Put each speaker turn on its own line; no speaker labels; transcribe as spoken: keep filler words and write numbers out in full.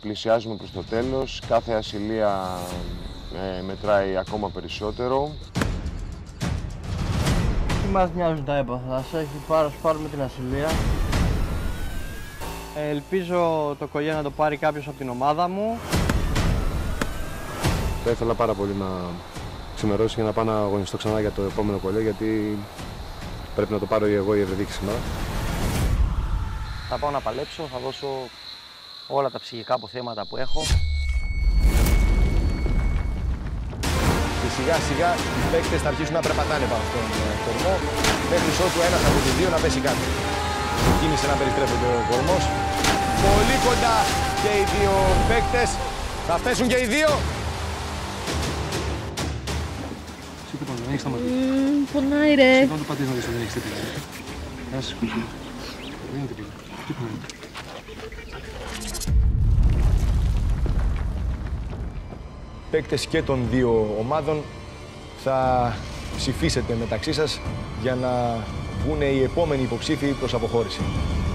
πλησιάζουμε προς το τέλος. Κάθε ασυλία ε, μετράει ακόμα περισσότερο.
Τι μας νοιάζουν τα έπαθα, ας έχει πάρω, πάρουμε την ασυλία. Ε, ελπίζω το κολλιέ να το πάρει κάποιος από την ομάδα μου.
Θα ήθελα πάρα πολύ να ξημερώσει για να πάω να αγωνιστώ ξανά για το επόμενο κολλιέ, γιατί πρέπει να το πάρω εγώ η Ευρεδίκη σήμερα.
Θα πάω να παλέψω, θα δώσω όλα τα ψυχικά αποθέματα που έχω.
Και σιγά σιγά οι παίκτες θα αρχίσουν να περπατάνε πάνω στον κορμό, μέχρι ότου ένας από τους δύο να πέσει κάτω. Κίνησε να περιστρέφεται ο κορμός. Πολύ κοντά και οι δύο παίκτες. Θα πέσουν και οι δύο.
Σήκω πάνω, δεν έχεις σταματήσει.
Mm, πονάει ρε.
Σήκω να το πατήσεις να δεις ότι δεν έχεις τίποτα. Να σε σηκώσω. Δεν είναι τίποτα. Τίποτα.
Παίκτες και των δύο ομάδων θα ψηφίσετε μεταξύ σας για να βγουν οι επόμενοι υποψήφοι προς αποχώρηση.